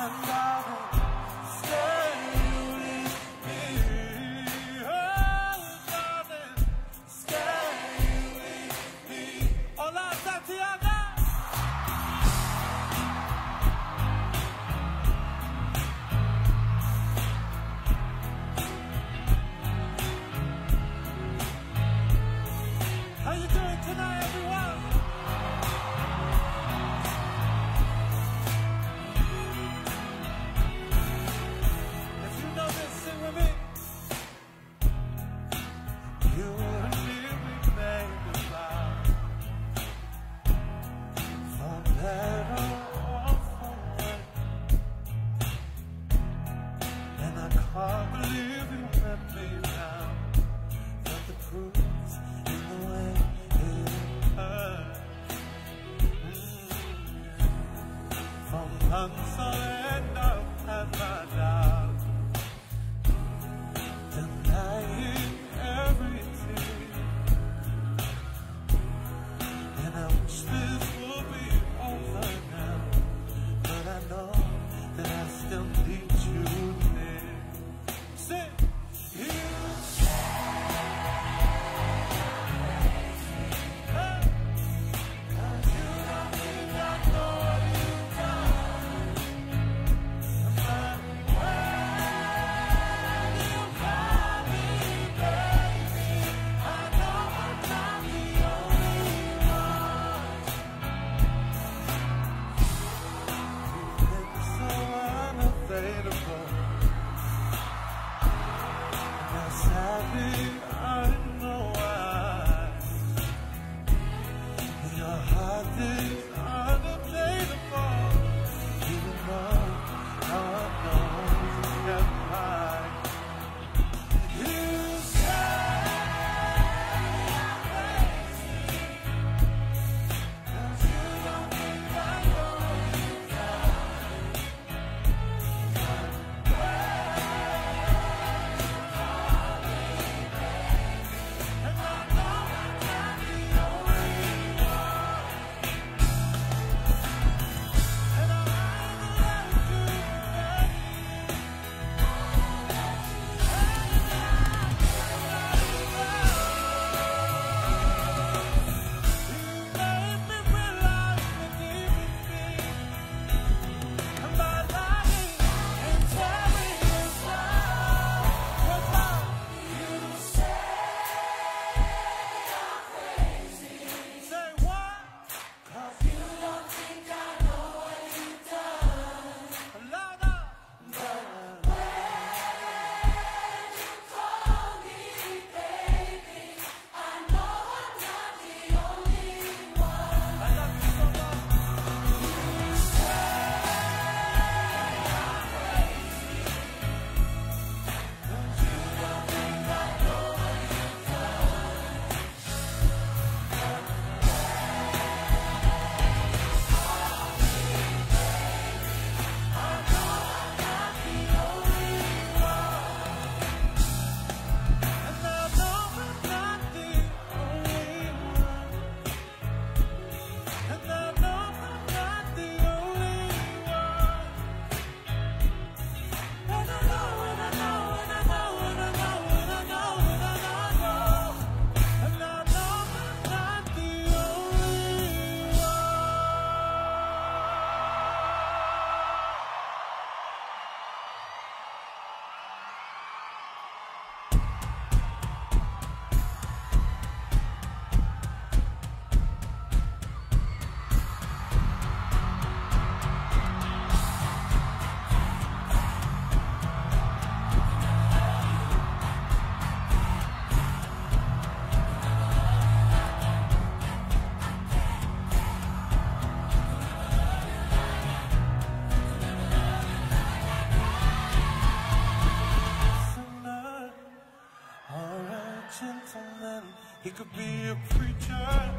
He could be a preacher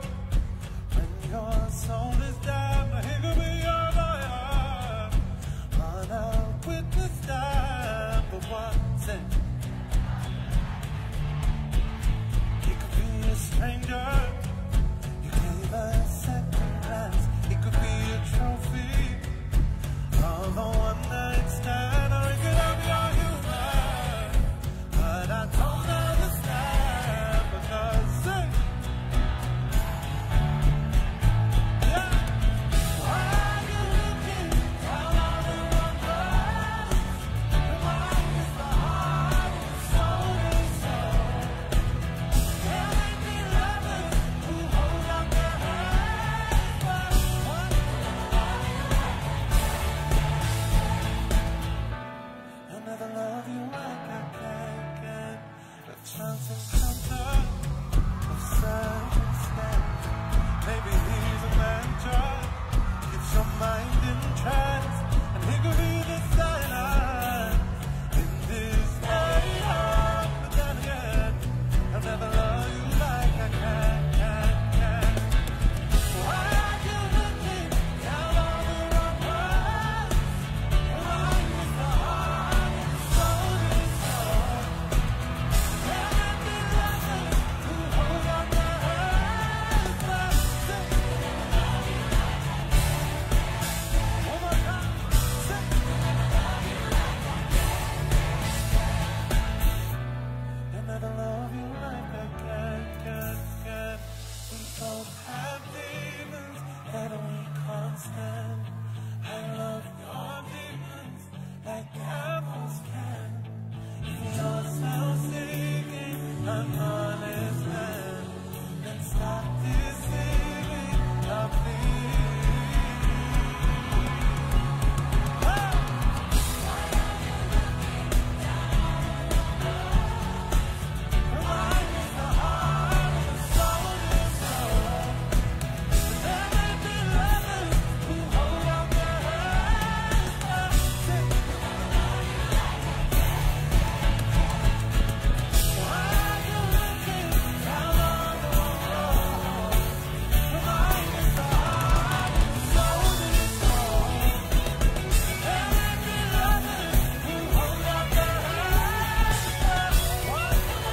when your soul is down. He could be your lawyer on a witness stand for one sin. He could be a stranger. You gave a second glance. He could be a trophy of the one that chance encounter of circumstance. Maybe he's a man child, keeps your mind in trance, and he could be the silence in this mayhem. But then again, I'll never love you like I can. Why are you looking down on the wrong words? Why is the heart so distorted? Can it be lovers who hold on their hands? One more time, say. I'll never love you like I can. We both have demons that we can't stand. I love your demons like apples can. If you're self-seeking, an honest man, then stop deceiving, now please. Oh! Remind us the heart of the soul is soul. There may be lovers who hold out their hands. Why are you looking down on the road? Remind us the heart of the soul is soul. There may be lovers who hold out their hands. One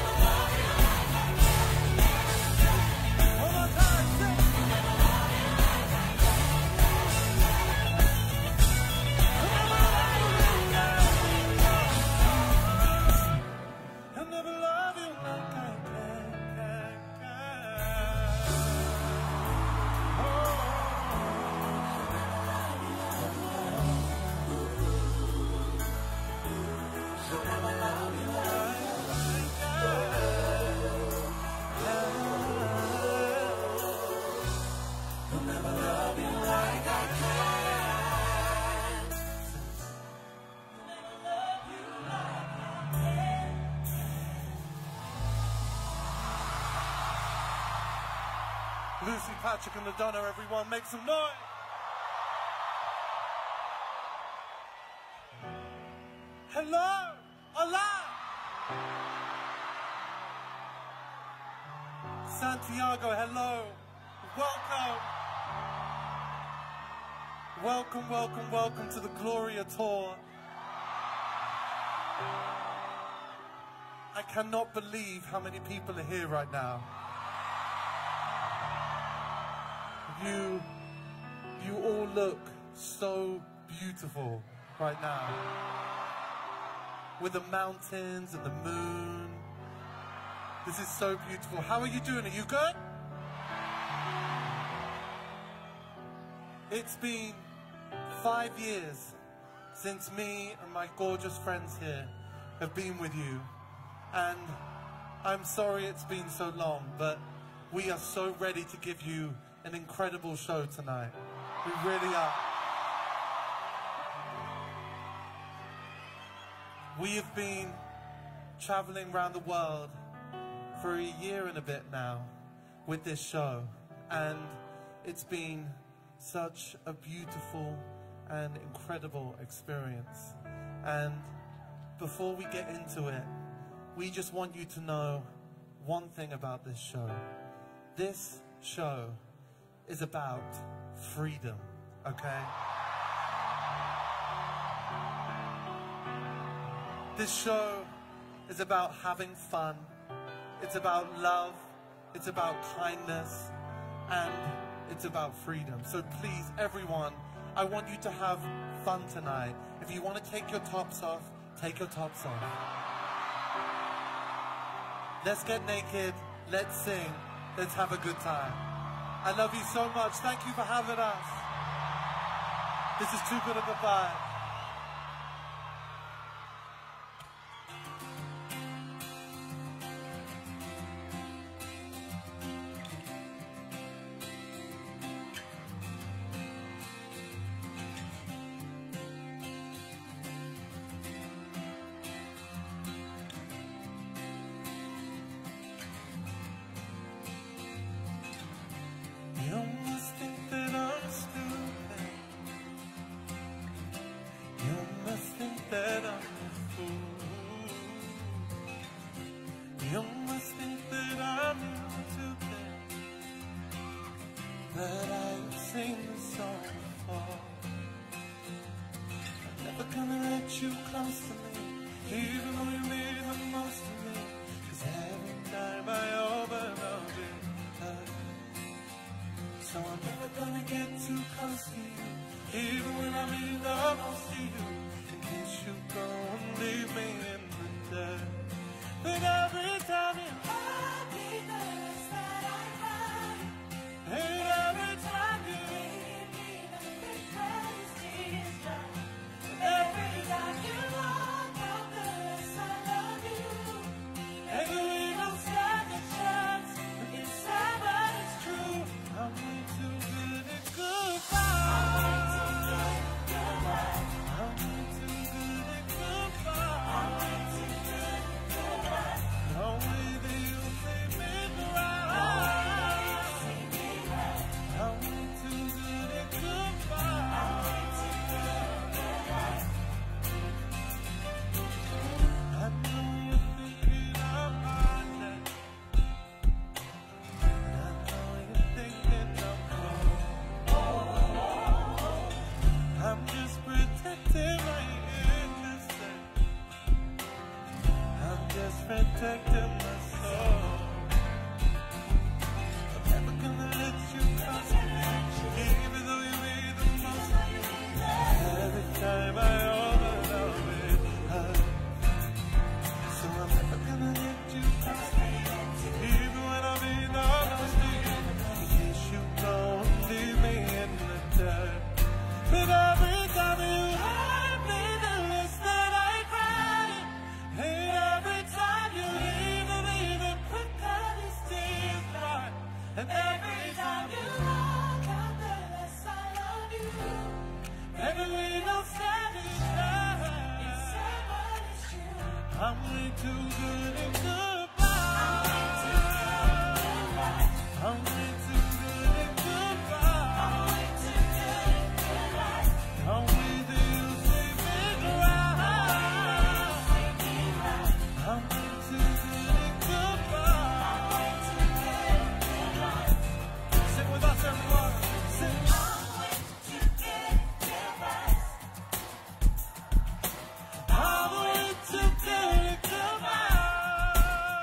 more time, sing. I'll never love you like I can. Lucy, Patrick, and LaDonna, everyone, make some noise. Hello, hola. Santiago, hello, welcome to the Gloria Tour. I cannot believe how many people are here right now. You all look so beautiful right now. With the mountains and the moon. This is so beautiful. How are you doing? Are you good? It's been 5 years since me and my gorgeous friends here have been with you. And I'm sorry it's been so long, but we are so ready to give you an incredible show tonight. We really are. We have been traveling around the world for a year and a bit now with this show, and it's been such a beautiful and incredible experience. And before we get into it, we just want you to know one thing about this show. This show is about freedom, okay? This show is about having fun. It's about love. It's about kindness. And it's about freedom. So please, everyone, I want you to have fun tonight. If you want to take your tops off, take your tops off. Let's get naked. Let's sing. Let's have a good time. I love you so much. Thank you for having us. This is Too Good a Goodbye. you close to me, even though you mean the most to me. 'Cause every time I open up in love, so I'm never gonna get too close to you, even when I mean the most to you. In case you go and leave me in the dirt. But every time you hurt me, the less that I cry. And every time you leave me, the regret is tears dry. Every time you walk out, the less I love you. And we don't stand a chance. It's sad, but it's true. I'm way too good at goodbye. I'm way too good at goodbye. I'm way too good at goodbye. No way that you'll make me cry. I'm way too good at goodbye. I'm way too good at goodbye. I know you're thinking of my name. I know you're thinking of cold. I'm just protecting my innocence. I'm just protecting my soul. I'm never gonna let you cross me, even though you mean the most to me. Every time I open up with love, so I'm never gonna let you cross me, even when I mean the most to you. In case you go and leave me in the dirt. But every time you hurt me, the less that I cry. And every time you leave me, the quicker these tears dry. And every time you walk out, the less I love you. And we don't stand a chance. It's sad, but it's true. I'm way too good at goodbye. I'm way too good at goodbye. I'm way too good at goodbye. No way that you'll make me cry. I'm way too good at goodbye. I'm way too good at goodbye. Sing with us, everyone. Sing. I'm way too good at goodbye. I'm way too good at goodbye.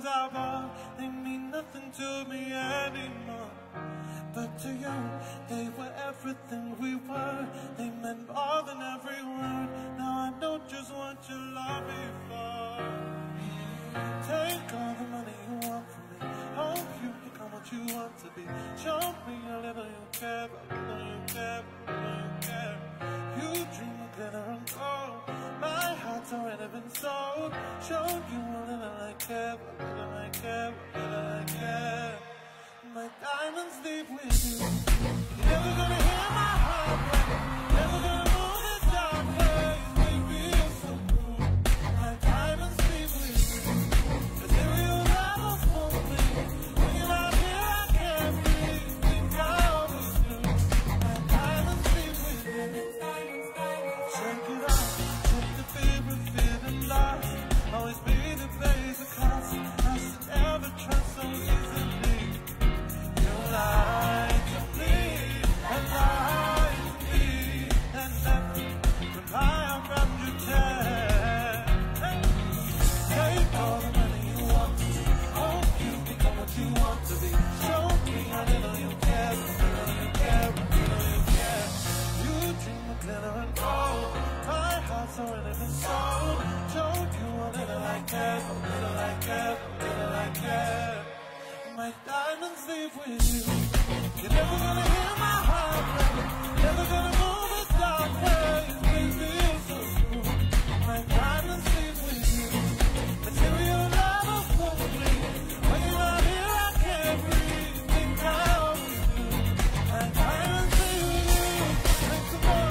I bought, they mean nothing to me anymore. But to you, they were everything we were. They meant more than every word. Now I know just what you love me for. Take all the money you want from me. Hope you become what you want to be. Show me a little you care, a little you care, a little you care. You dream of glitter and gold. My heart's already been sold. Showed you a little I care, a little I care, a little I care. My diamonds leave with you. You're never gonna hear my heart break. Never gonna move this dark place. Baby, you're so cool. My diamonds leave with you. Cause here you'll never fool me. When you're not here, I can't breathe. Think I always do. My diamonds leave with you. Check it out. Check the favorite feeling lost. Always be the place of cost. I should never trust so easily. Lie to me, and lie to me, and never rely around your chair. Take all the money you want to be. Hope you become what you want to be. Show me how little you care, how little you care, how little you care. You dream of glitter and gold. My heart's already been sold. Showed you a little I care, a little I care, a little I care. My diamonds leave with you. You're never gonna hear my heart break. Never gonna move this dark place. Baby, you're so cool. My diamonds leave with you. Material never fool me. When you're not here, I can't breathe. Think I always do. My diamonds leave with you. Make some more.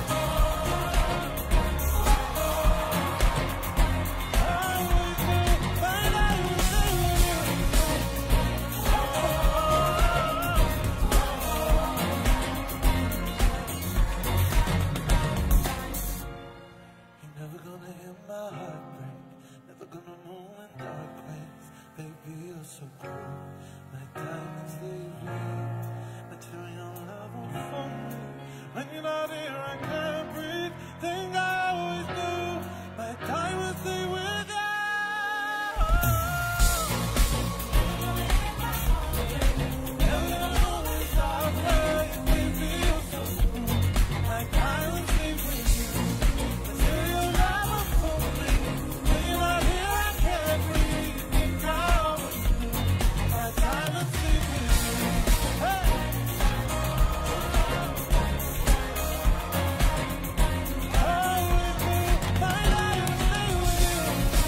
So cool, my diamonds leave me. Material love won't fool me. When you're not here, I can't breathe. Think I always do. My diamonds leave with you. Never gonna always stop playing. Baby, you're so cool. My diamonds leave with you. Material love won't fool me. When you're not here, I can't breathe. Think I diamonds leave with you. Hey! My diamonds leave with you.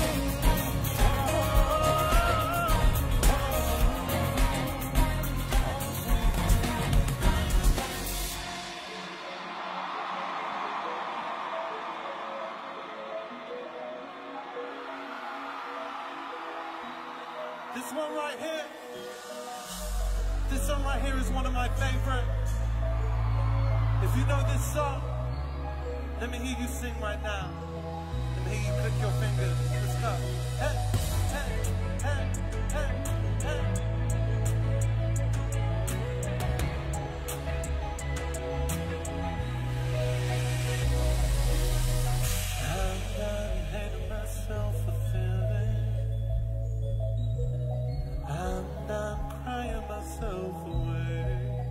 This one right here. This song right here is one of my favorites. If you know this song, let me hear you sing right now. Let me hear you click your fingers. Let's go. Hey, hey, hey, hey, hey. I'm done hating myself for feeling. I'm done crying myself away.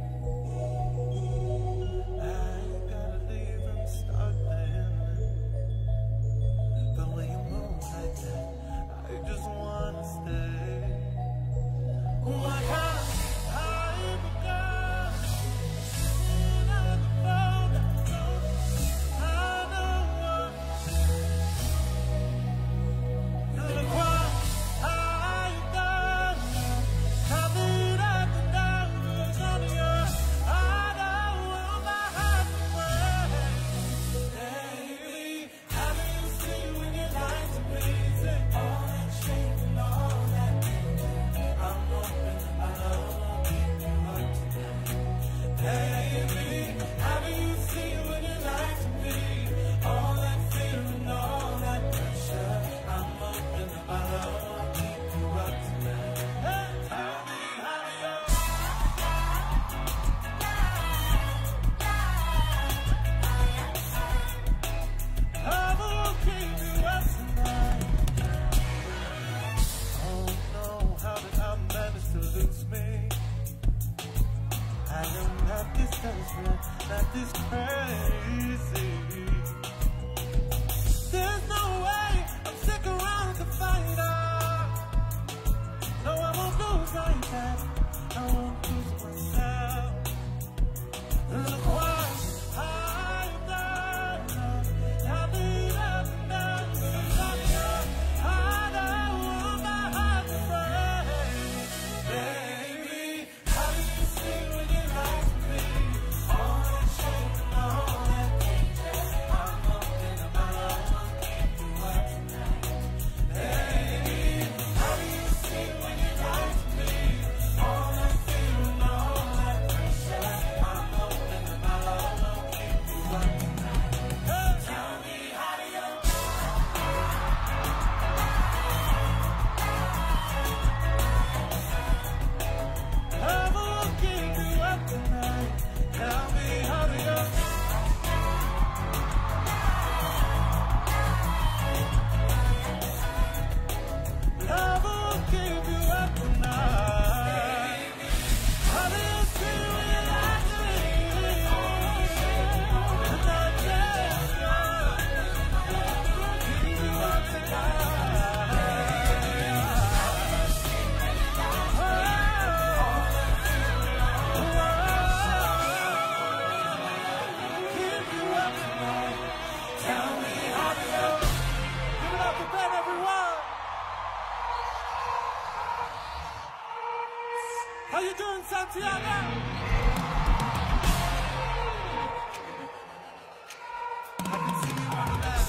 I gotta leave and start then. But when you move like that, I just wanna stay. this desperate, life is crazy. There's no way I'm sick around to find out. No, I won't lose like that. I won't lose myself. Look what I've done. Tell me that now. I don't want my heart to break. Baby, how do you see when you lie to me? All that shit and all that danger. I'm open up my love, I'll keep you up tonight. Baby, how do you see when you lie to me? All that fear and all that pressure. I'm open up my love, I'll keep you up tonight. Tell me how do you I will keep you up tonight. Tell me how do you I will keep you up tonight. How do you feel when you lie to me? Tonight, keep you up keep you up tonight. Tell me how do you give it up to Ben, everyone. How you doing, Santiago? I can see you on that.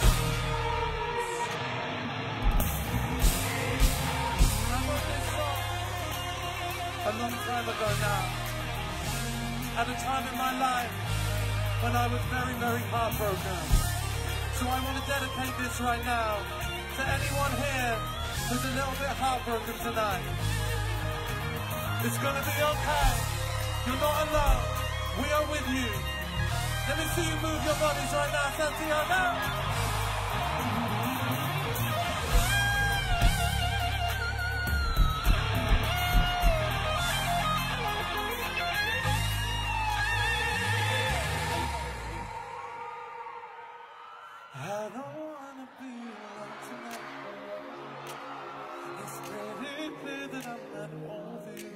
I wrote this song a long time ago now. At a time in my life when I was very, very heartbroken. So I want to dedicate this right now to anyone here who's a little bit heartbroken tonight. It's gonna be okay. You're not alone. We are with you. Let me see you move your bodies right now, Santiago. I don't wanna be alone tonight. It's pretty clear that I'm not over you.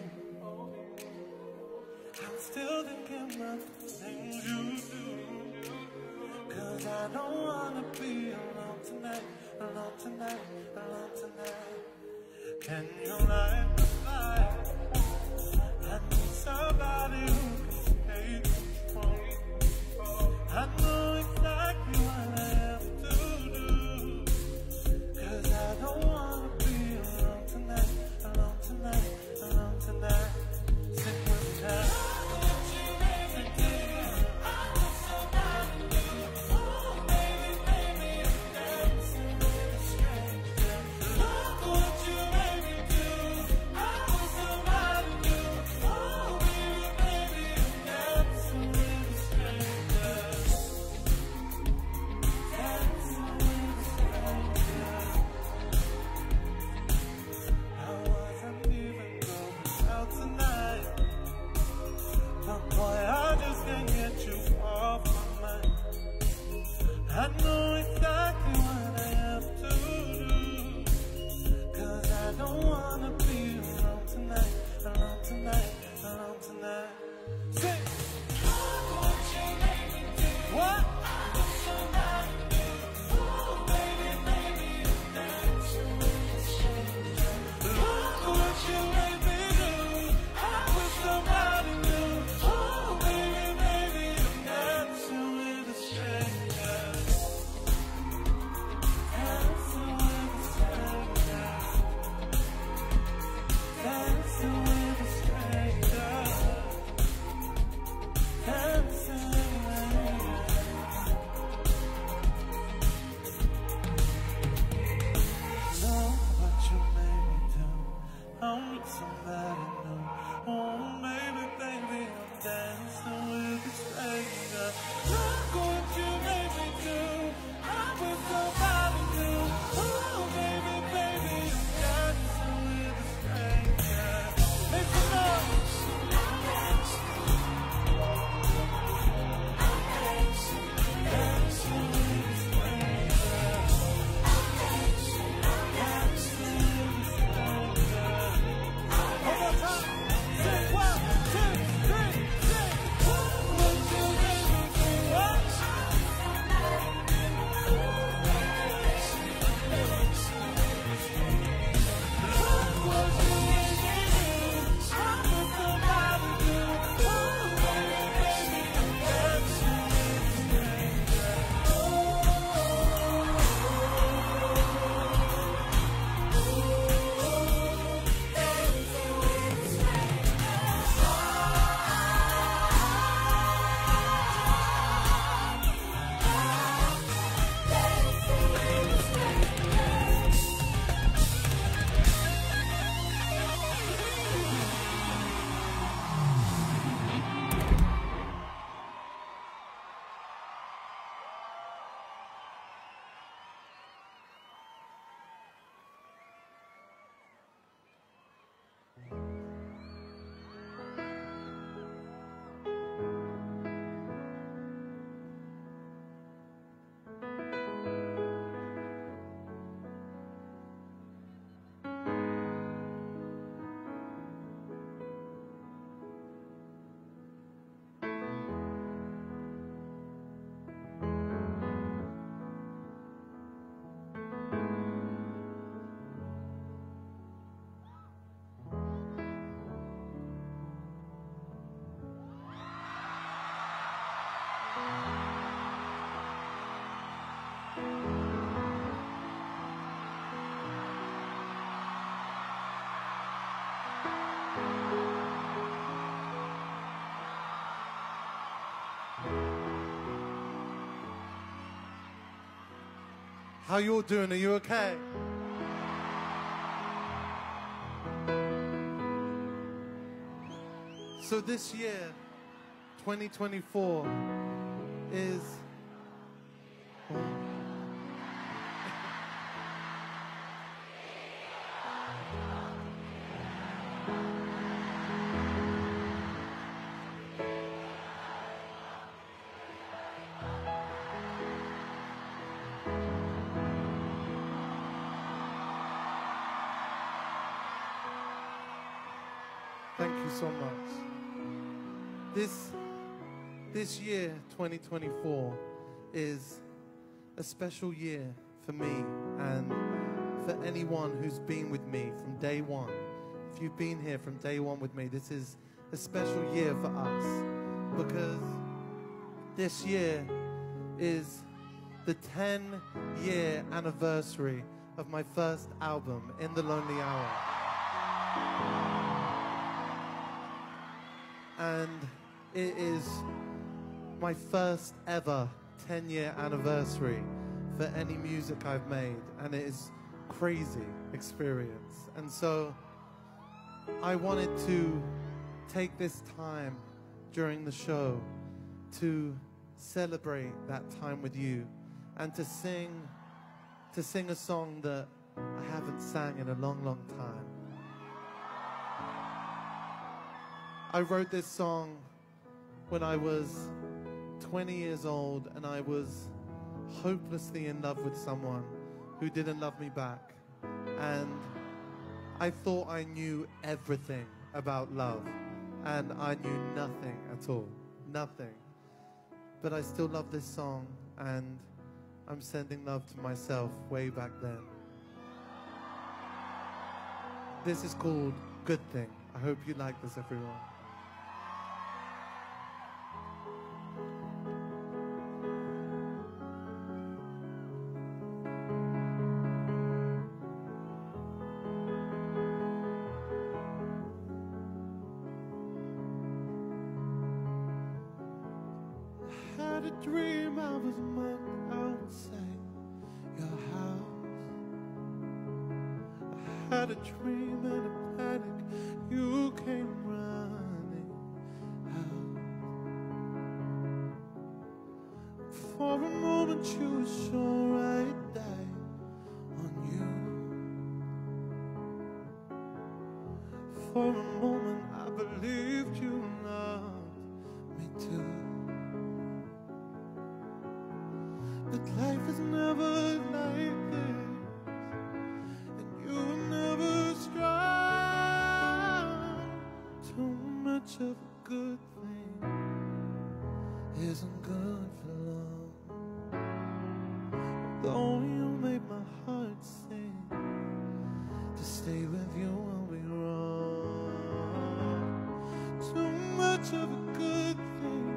I'm still thinking about the things you do. 'Cause I don't wanna be alone tonight, alone tonight, alone tonight. Can you light the fire? I need somebody who can take control. I know exactly what I have to do. 'Cause I don't wanna be alone tonight, alone tonight, alone tonight. Sit with that. Boy, I just can't get you off my mind. I know exactly what I have to do. 'Cause I don't wanna be alone tonight, alone tonight, alone tonight. Sing! Look what you made me do. What? I was somebody new. Oh, baby, baby, you're dancing with a stranger. Look what you made me do. I was somebody new. Oh, baby, baby, you're dancing with a stranger. Dancing with a stranger. Dancing with a stranger. Dancing with a Know what you made me do. I'm with somebody new. Oh, baby, baby, I'm dancing with a stranger. Look what you made me do. I'm with somebody new. Oh, baby, baby, I'm dancing with a stranger. Make some noise. How you all doing? Are you okay? So this year, 2024, is... Thank you so much. This year, 2024, is a special year for me and for anyone who's been with me from day one. If you've been here from day one with me, this is a special year for us because this year is the 10-year anniversary of my first album, In the Lonely Hour. And it is my first ever 10-year anniversary for any music I've made, and it is crazy experience. And so I wanted to take this time during the show to celebrate that time with you and to sing a song that I haven't sang in a long, long time. I wrote this song when I was 20 years old and I was hopelessly in love with someone who didn't love me back. And I thought I knew everything about love, and I knew nothing at all, nothing. But I still love this song, and I'm sending love to myself way back then. This is called Good Thing. I hope you like this, everyone. A dream I was meant outside your house. I had a dream and a panic. You came running out. For a moment you were sure I'd die on you. For a moment I believed you loved me too. But life is never like this, and you will never strive. Too much of a good thing isn't good for long. Although you made my heart sing, to stay with you will be wrong. Too much of a good thing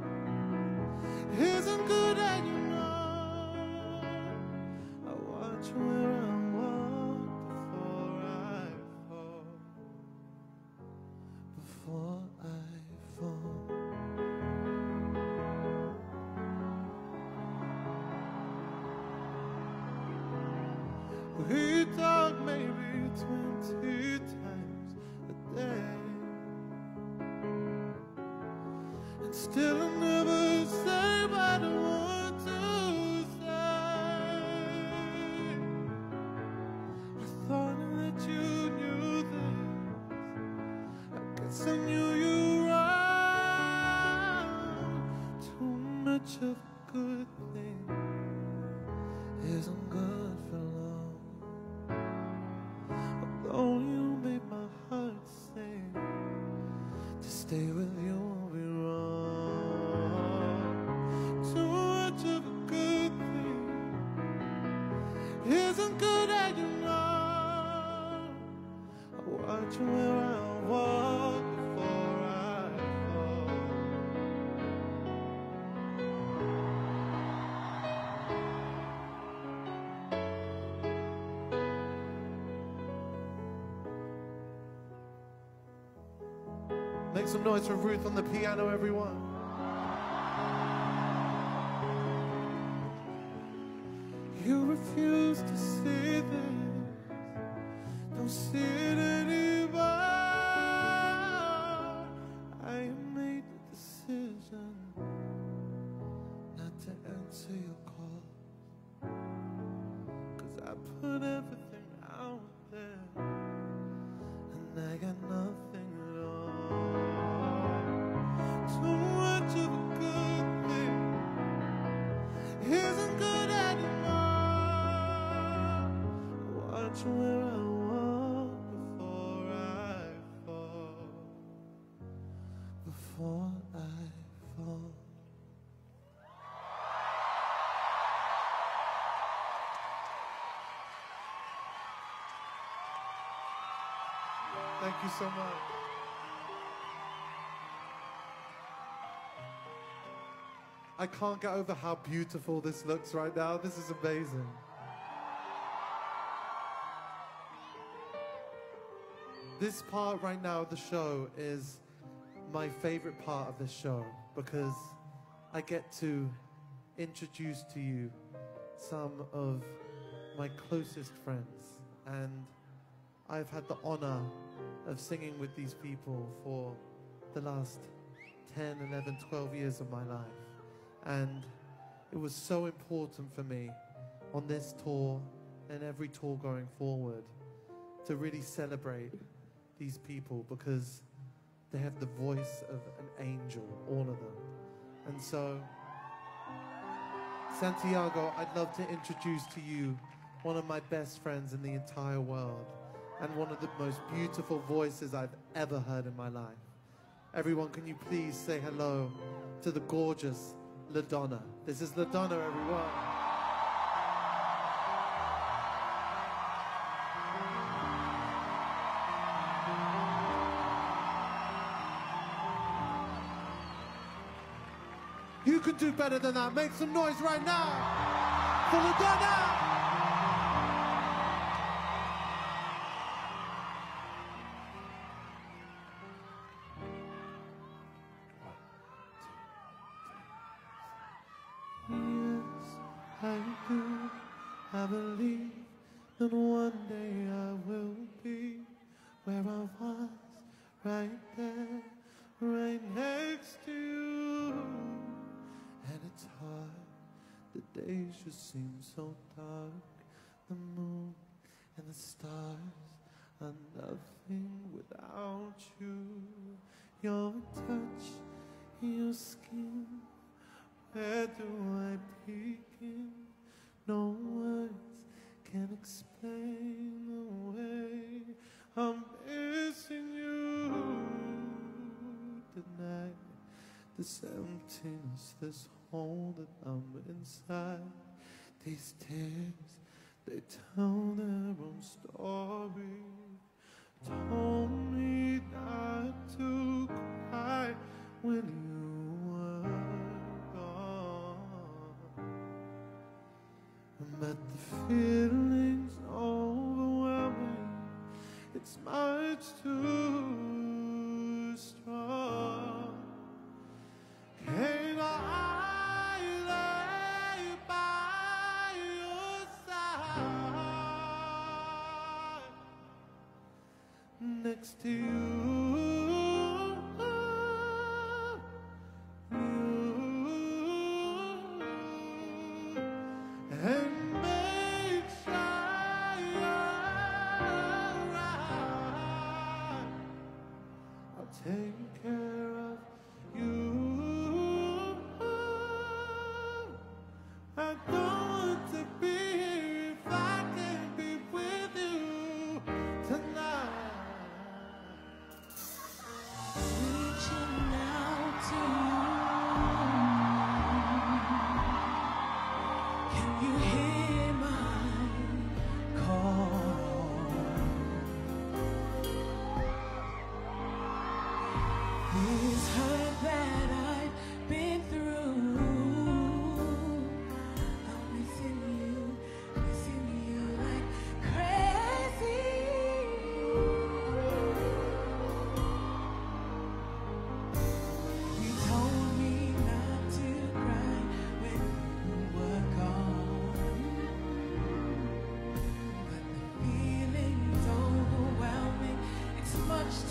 isn't good, and you know. Where I walk before I fall. We talk maybe 20 times a day, and still I never say what I want to say. Thought that you knew this, I guess I knew you wrong. Too much of a good thing isn't good for long. Although you made my heart sing, to stay with you will be wrong. Too much of a good thing isn't good, and you know. Watch where I walk before I fall. Make some noise for Ruth on the piano, everyone. You refuse to see this. Don't see it anymore. I made the decision not to answer your call, 'cause I put everything out there and I got nothing at all. Too much of a good thing isn't good anymore. Watch where I walk before I fall. Before I fall. Thank you so much. I can't get over how beautiful this looks right now. This is amazing. This part right now of the show is my favorite part of this show because I get to introduce to you some of my closest friends, and I've had the honor of singing with these people for the last 10, 11, 12 years of my life. And it was so important for me on this tour and every tour going forward to really celebrate these people because they have the voice of an angel, all of them. And so, Santiago, I'd love to introduce to you one of my best friends in the entire world and one of the most beautiful voices I've ever heard in my life. Everyone, can you please say hello to the gorgeous LaDonna. This is LaDonna, everyone. You can do better than that. Make some noise right now for LaDonna. I believe that one day I will be where I was, right there, right next to you. And it's hard, the days just seem so dark. The moon and the stars are nothing without you. Your touch, your skin, where do I begin? No words can explain the way I'm missing you tonight. This emptiness, this hole that I'm inside. These tears, they tell their own story. Told me not to cry when you were gone. But the feeling's overwhelming. It's much too strong. Can I lay by your side next to you? Take care of you. I don't want to be here if I can't be with you tonight. Reaching out to you. Can you hear my call?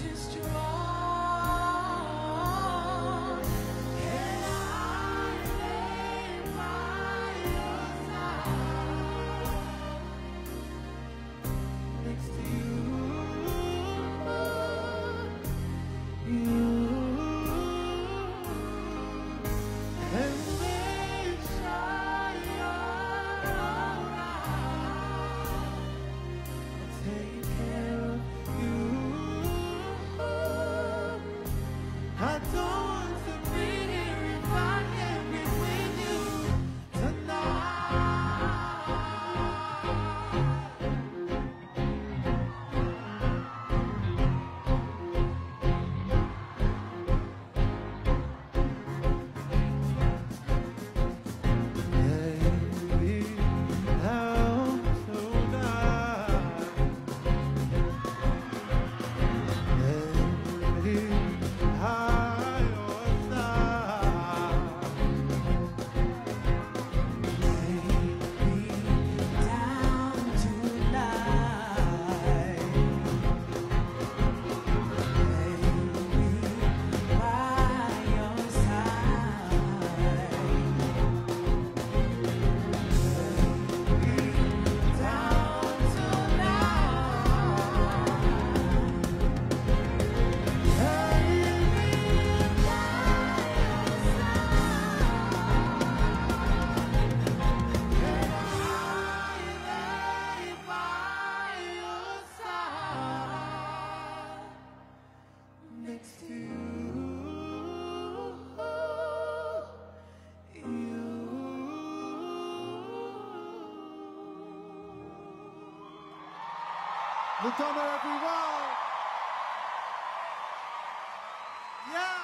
Le Tonner, everyone! Yeah!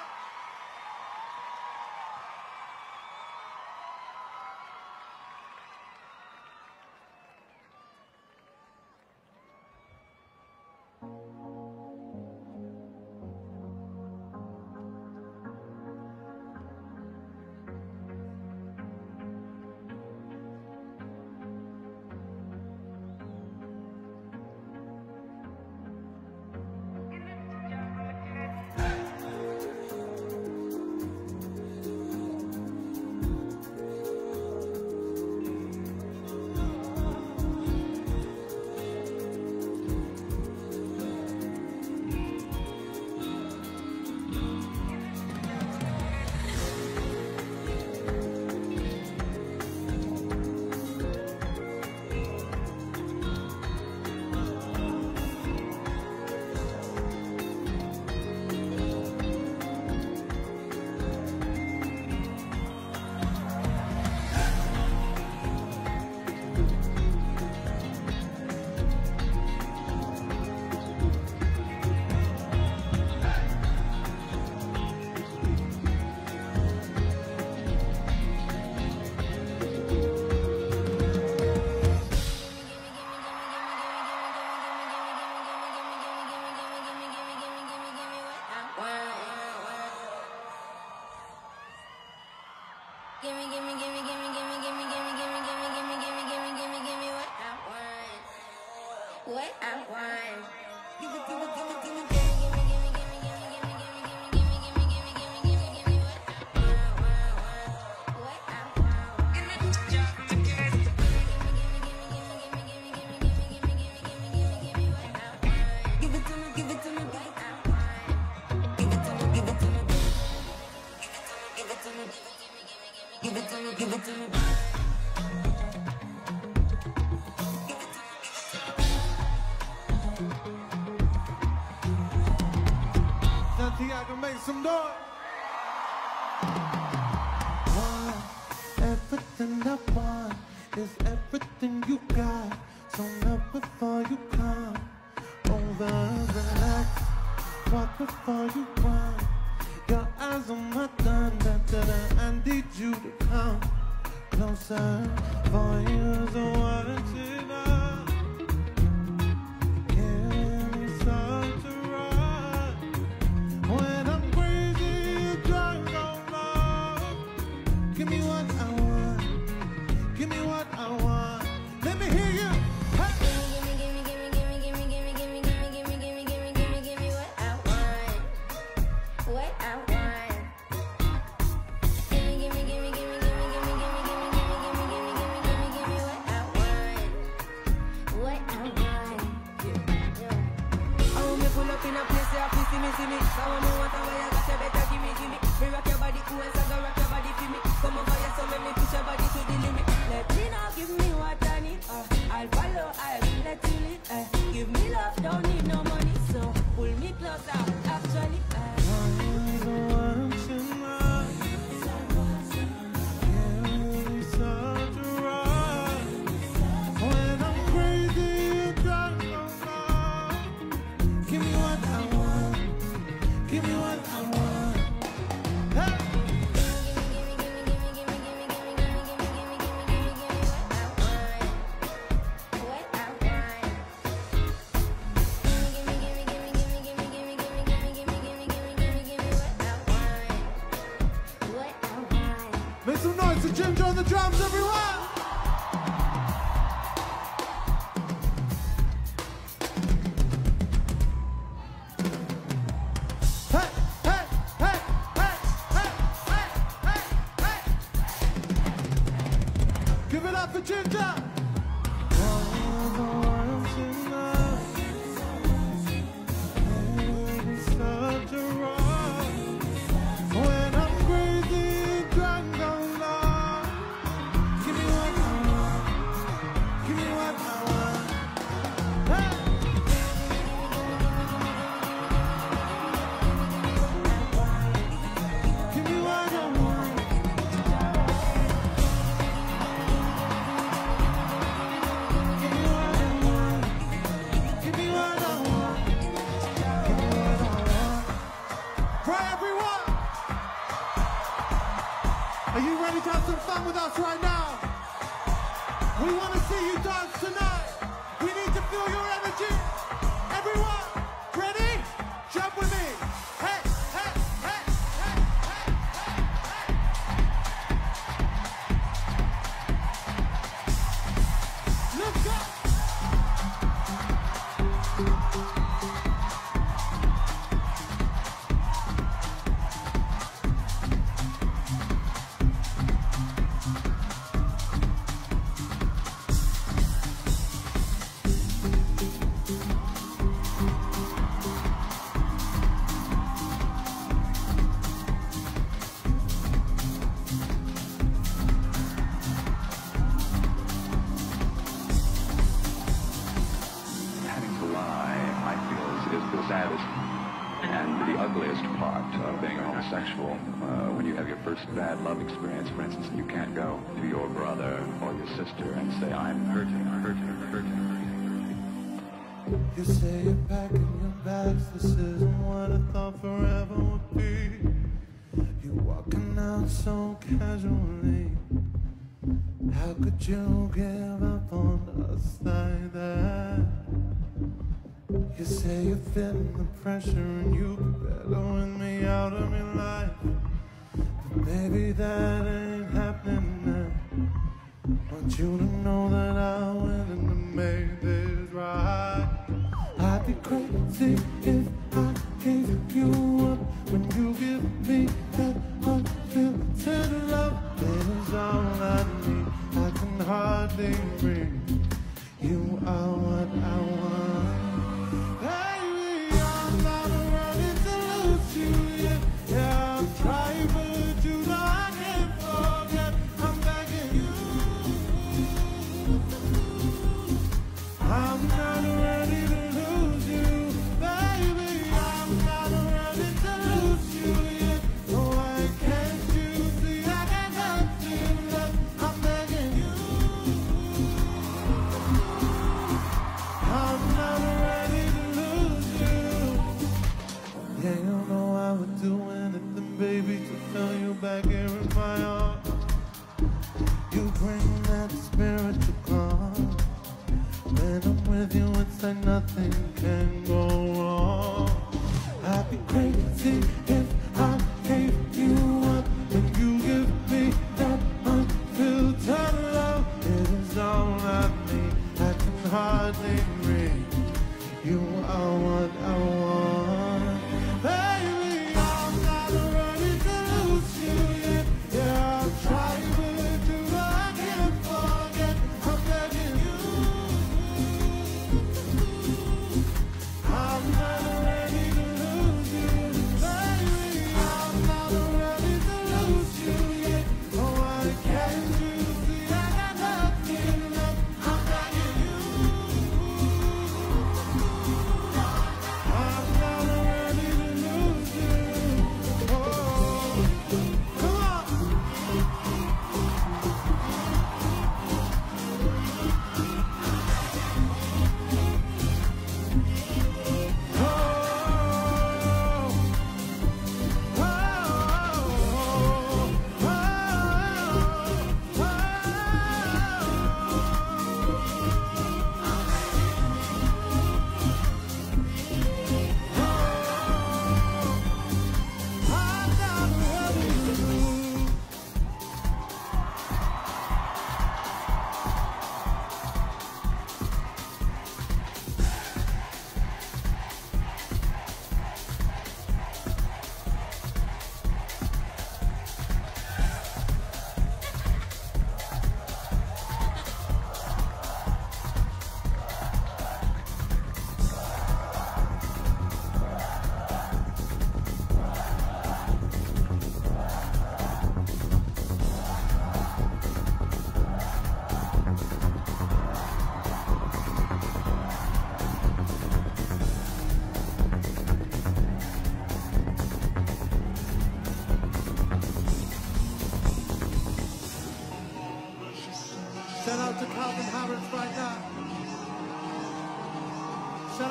Santiago, make some noise. Everything I want is everything you got. So now before you come over, relax. Walk before you run. Your eyes on my gun, I need you to come closer. For years of watching us. Give me some to run. When I'm crazy, you drunk on love. Give me what I want. Give me what I want. Let me hear you. Hey. Give me what I want. I want. Give me what I want. What I want. I want me pull up in a place where you see me. So I know what I want, you got you better give me. Me rock your body cool and so go rock your body for me. Come over here, so let me push your body to the limit. Let me know, give me what I need. I'll follow, I'll let you lead. Give me love, don't need no money. So pull me closer, actually. Make some noise for Ginger on the drums, everyone! Hey, hey, hey, hey, hey, hey, hey, hey! Give it up for Ginger! Such a rock when I'm crazy drunk on love. Give me what I want. Give me what I want. Hey. Give me what I want. Give me what I want. Give me what I want. Right, everyone? Are you ready to have some fun with us right now? We want to see you dance tonight. We need to feel your energy. Everyone, ready? Jump with me. Hey, hey, hey, hey, hey, hey, hey. Let's go. Having to lie, I feel, is the saddest and the ugliest part of being a homosexual. When you have your first bad love experience, for instance, and you can't go to your brother or your sister and say, I'm hurting. You say you're packing your bags. This isn't what I thought forever would be. You're walking out so casually. How could you give up on us like that? You say you're feeling the pressure and you better with me out of your life. But maybe that ain't happening now. Want you to know that I'm willing to make this right. I'd be crazy if I gave you up when you give me that unfiltered love. It is all I need. I can hardly breathe. You are what I want. Baby, I'm not ready to lose you yet. Yeah, I'm trying, but you know I can't forget. I'm begging you. I'm not ready to lose you, baby. I'm not ready to lose you yet. So why can't you see I can't help you? Love, I'm begging you. I'm not ready to lose you. Yeah, you know I would do anything, baby, to feel you back here in my arms. You bring that spiritual calm. When I'm with you, it's like nothing can go wrong. I'd be crazy if I gave you up when you give me that unfiltered love. It is all I need. I can hardly breathe. You are what I want, baby. I'm not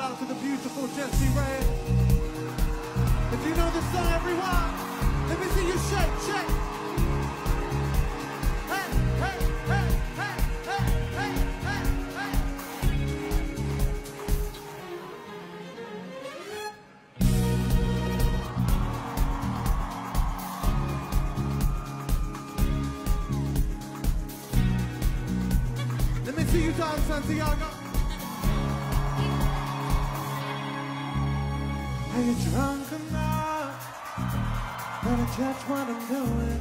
out to the beautiful Jessie Ray. If you know this song, everyone, let me see you shake, shake. Hey, hey, hey, hey, hey, hey, hey, hey. Let me see you dance, Santiago. Are you drunk enough? Better catch what I'm doing.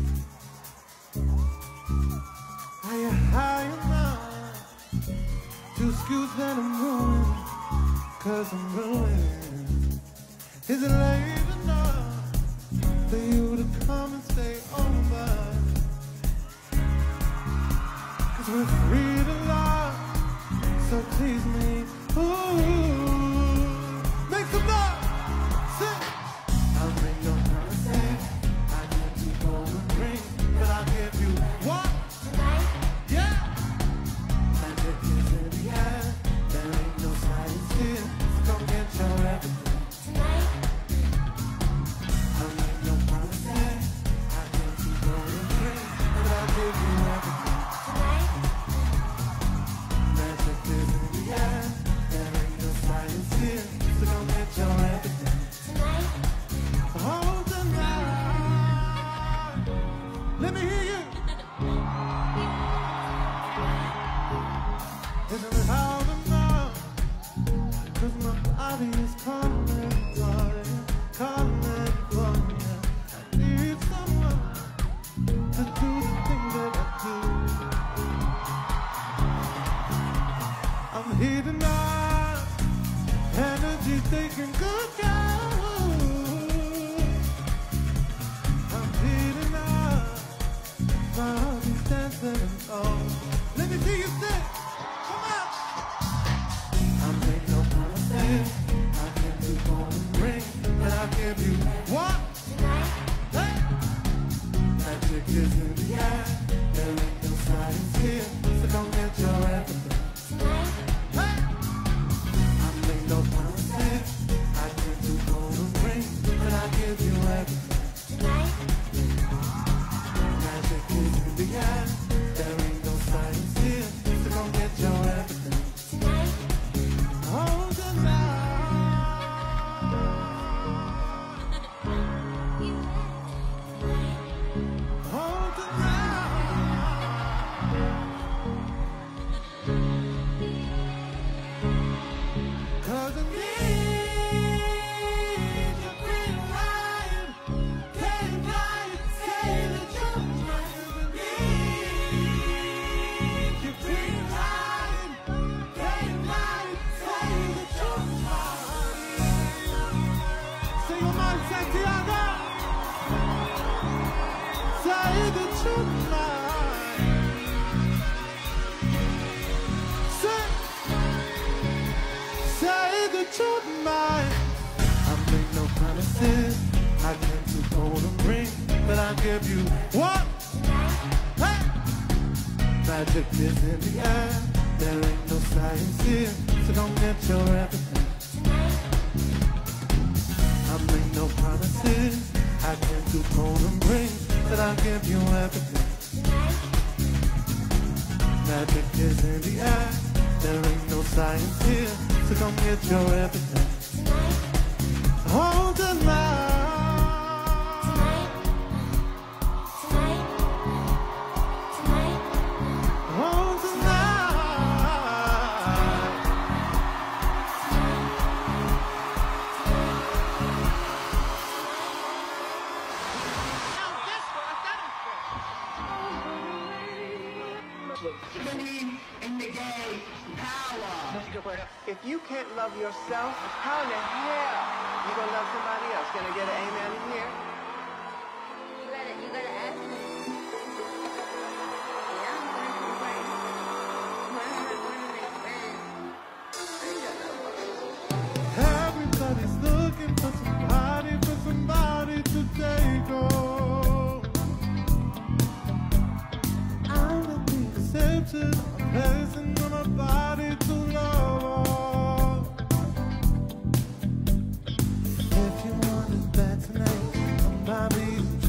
Are you high enough to excuse that I'm ruined? 'Cause I'm ruined. Is it late enough for you to come and stay over? 'Cause we're free to love, so tease me. Ooh. Make some noise! Sing! I'll make no promises. I can't keep on the ring, but I'll give you what? Tonight, Yeah! Magic is in the air. There ain't no silence here, so come get your everything. tonight, I'll make no promises. I can't keep on the ring, but I'll give you everything. tonight, Magic is in the air. There ain't no silence here, so come get your everything. tonight, Hold the line. Let me hear you. Isn't it hard enough? 'Cause my body is calling for you, calling for you. I need someone to do the thing that I do. I'm here tonight, energy taking good care. I'm here tonight, my heart is dancing and all. Let me see you sing. Come on. I make no promises. I can't do golden ring, but I'll give you what? tonight, Hey! Magic is in the air. There ain't no silence here, so don't get your everything. tonight, Hey! I make no promises. I can't do golden ring, but I'll give you everything. tonight, Magic is in the air. There ain't no silence here, so don't get your everything. tonight, Hold the line. Hold the line. 'Cause I need your green light. Green light, say that you're mine. Need your green light. Green light, say that you're mine. Say your mind, Santiago. Say that you're mine. Say that you're mine. I make no promises. I can't do golden ring, but I'll give you what? Hey! Magic is in the air. There ain't no science here, so don't get your everything. I make no promises. I can't do golden ring, but I'll give you everything. Magic is in the air. There ain't no science here, so come get your everything. Hold the line. Hold the line. Believe in the gay power. If you can't love yourself, how in the hell you gonna love somebody else? Can I get an amen in here? You gotta ask me. Yeah, I'm going to work. One of my friends. Everybody's looking for somebody to take home. I'm not the exception, a person on my body to love.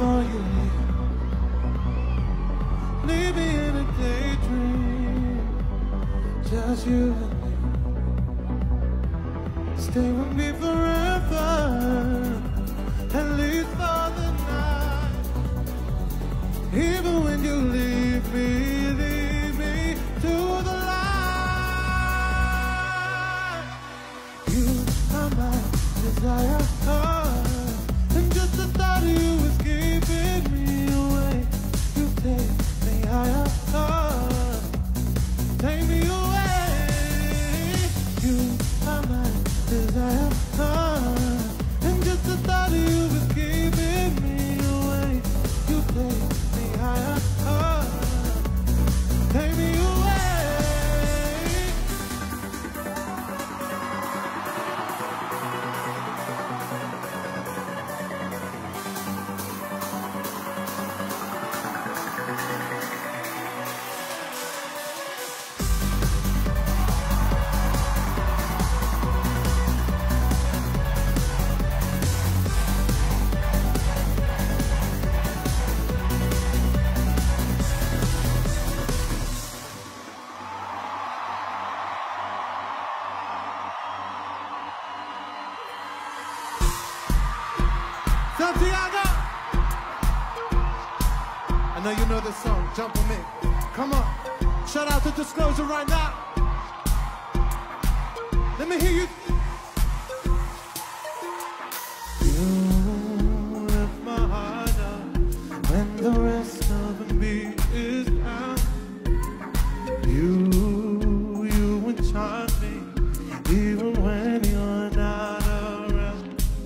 before you leave me in a daydream. Just you and me. Stay with me forever, at least for the night. Even when you leave me to the light. You are my desire, and just the thought of you is keeping me away. You take me higher, take me away. You are my desire, and just the thought of you is keeping me away. You take me higher, take me away. Santiago! I know you know this song, jump on me. Come on, shout out to Disclosure right now. Let me hear you. You left my heart out when the rest of me is down. You enchant me, even when you're not around.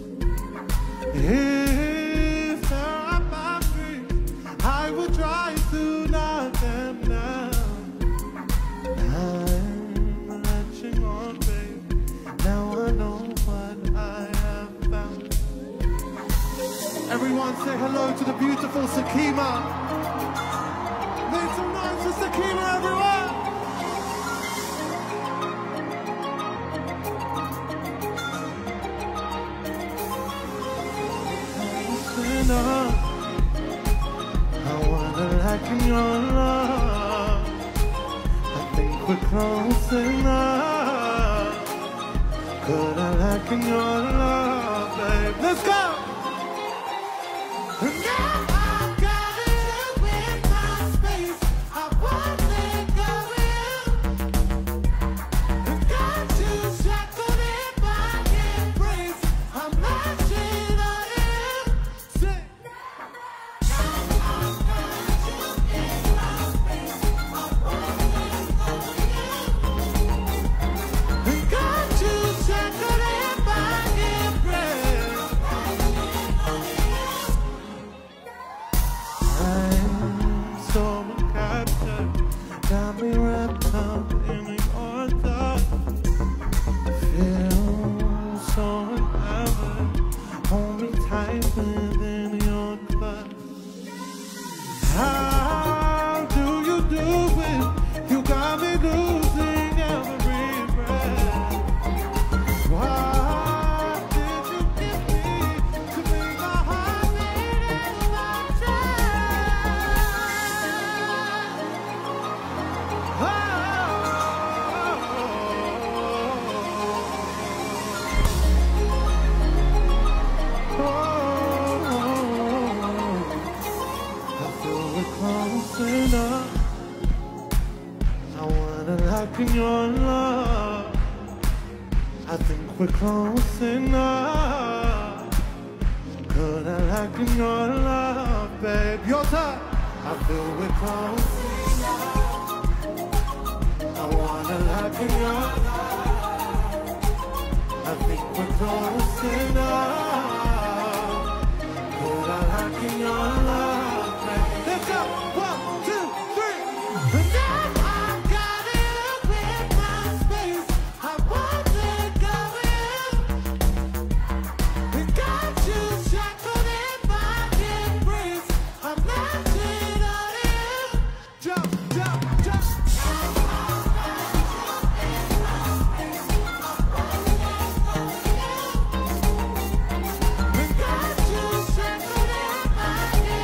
If there are boundaries, I would try to knock them down. I'm latching on, babe. Now I know what I have found. Everyone say hello to the beautiful Sakima. Make some noise for Sakima, everyone. I wanna like in your love. I think we're close enough. Could I like in your love, babe? Let's go! And now I've got it with my space. I won't let go and got you shackled in my embrace. I'm latching on you. Say. Got you shackled in my embrace. I'm so captured, got me wrapped up in your touch. Feel so enamored, hold me tight within your clutch. How do you do it? You got me losing every breath. What did you give me to make my heart beat in my I feel we're close enough. I wanna lock in your love. I think we're close enough. Could I lock in your love, babe? Your time. I feel we're close enough. I wanna lock in your love. I think we're close enough. Could I lock in your love, babe? Let's go. 1, 2, 3. And now I've got it with my space. I won't let go and got you shackled in my embrace. I'm latching on you. Jump, jump, jump. And got you shackled in my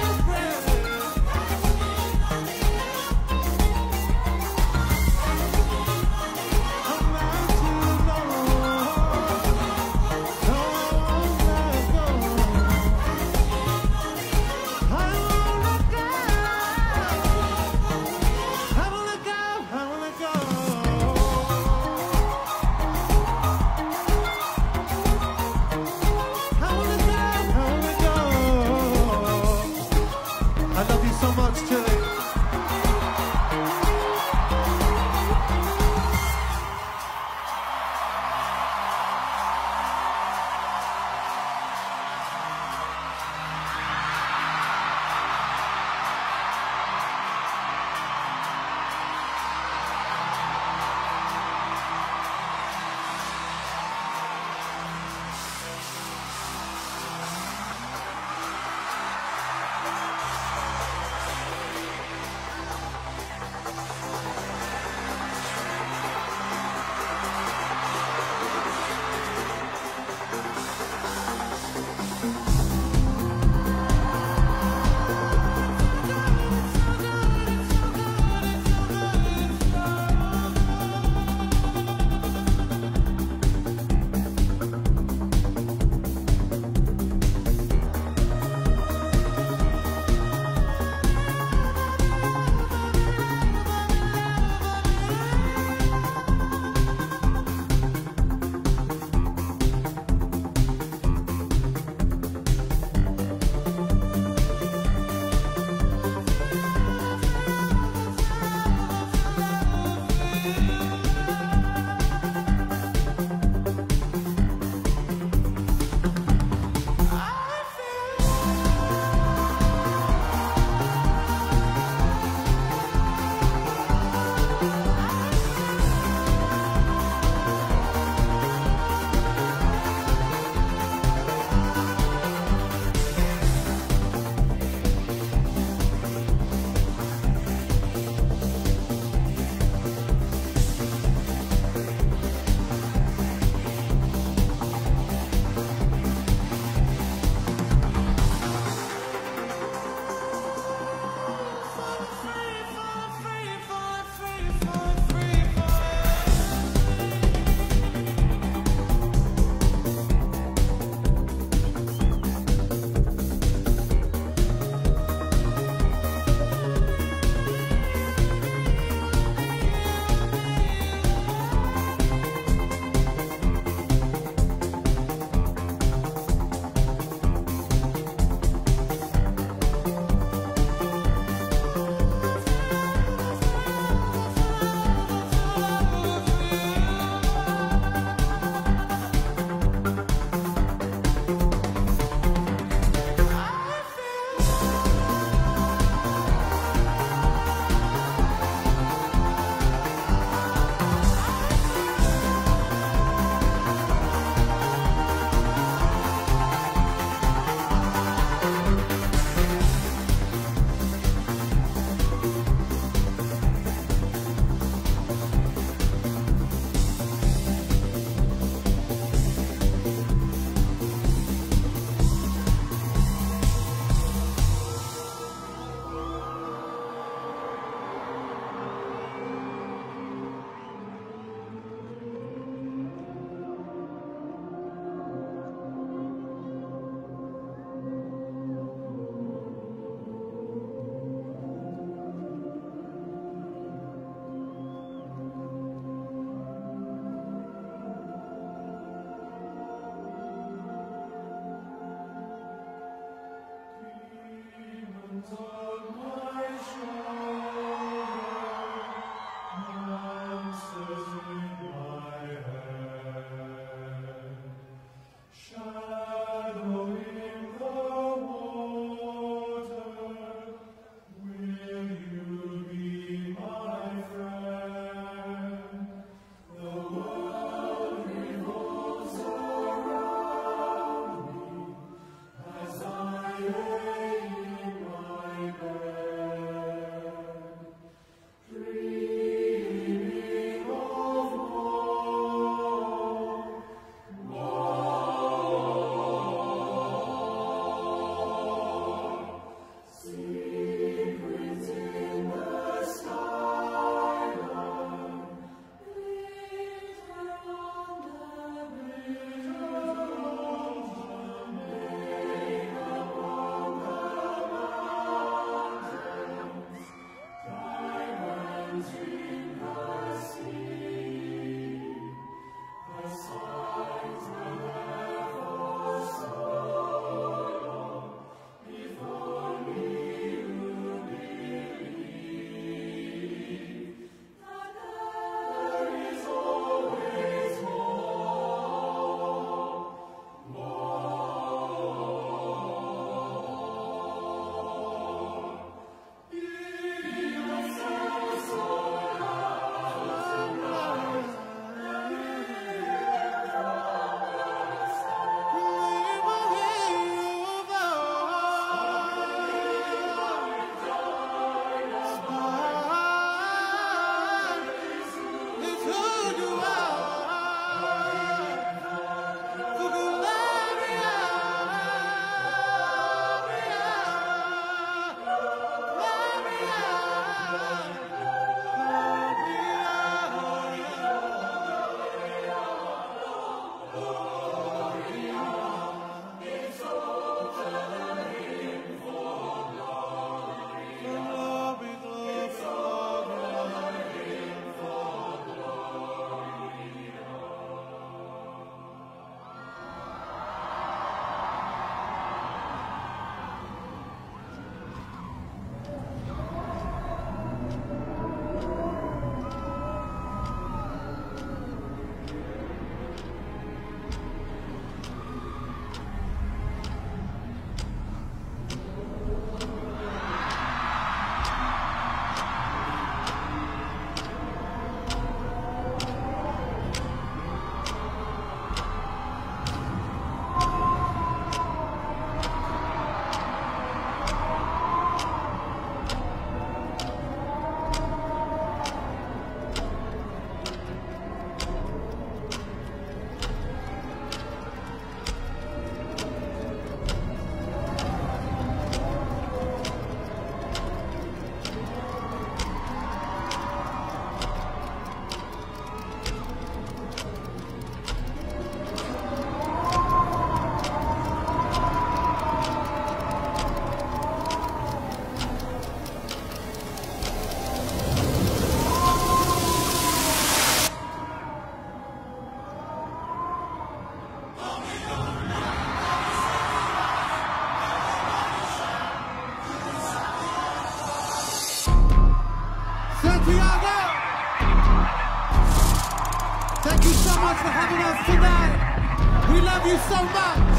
much for having us tonight. We love you so much.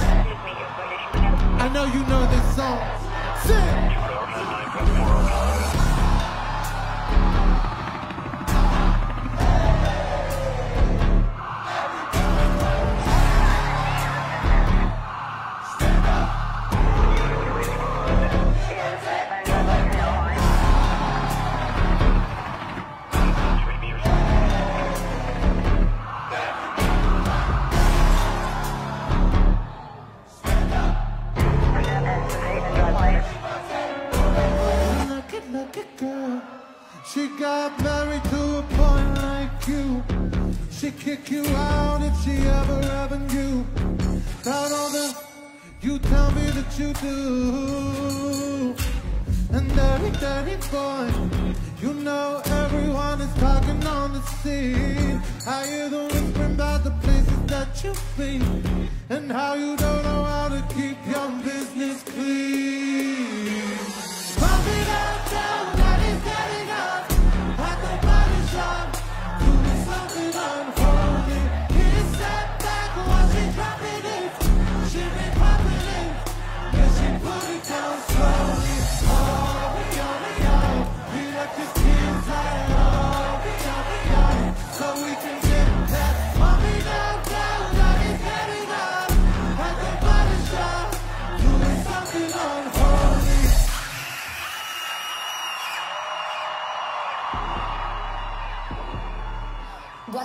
I know you know this song. Sing. She got married to a boy like you. She'd kick you out if she ever knew. Not all that you tell me that you do. And dirty boy, you know everyone is talking on the scene. I hear the whispering about the places that you've been, and how you don't know how to keep your business clean.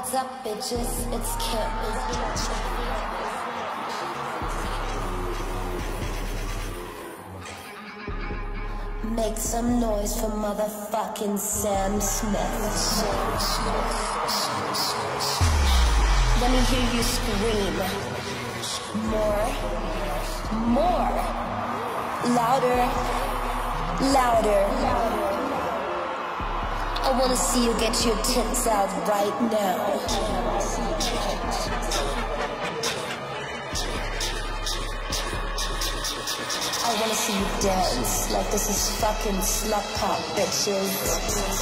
What's up, bitches? It's Kim. Make some noise for motherfucking Sam Smith. Let me hear you scream. More. More. Louder. Louder. I wanna see you get your tits out right now. I wanna see you dance like this is fucking slut pop, bitches.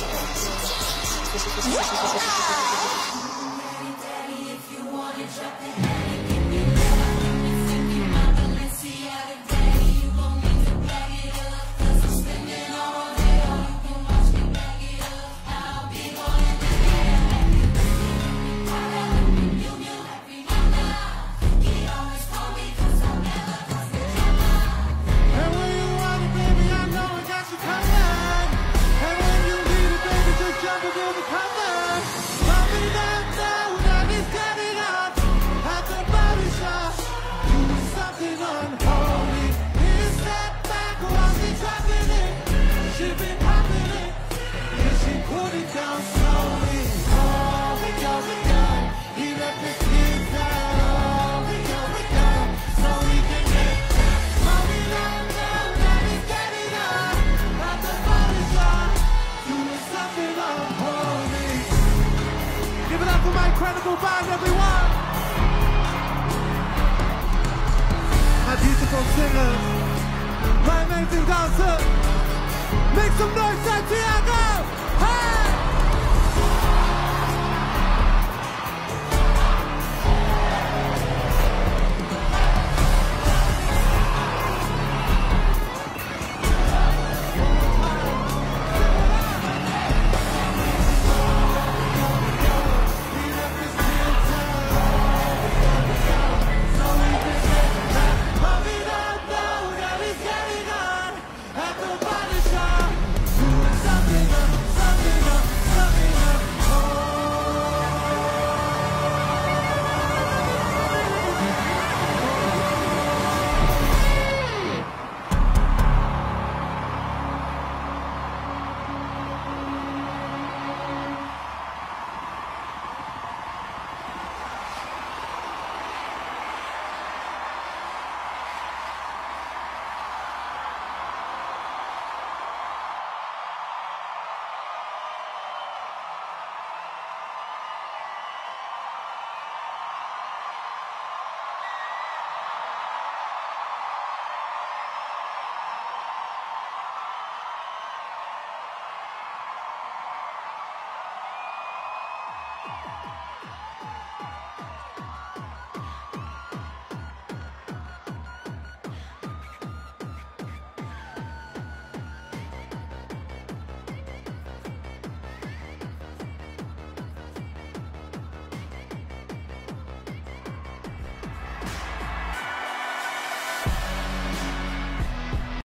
Incredible band, everyone! My beautiful singers, my amazing dancers, make some noise out here!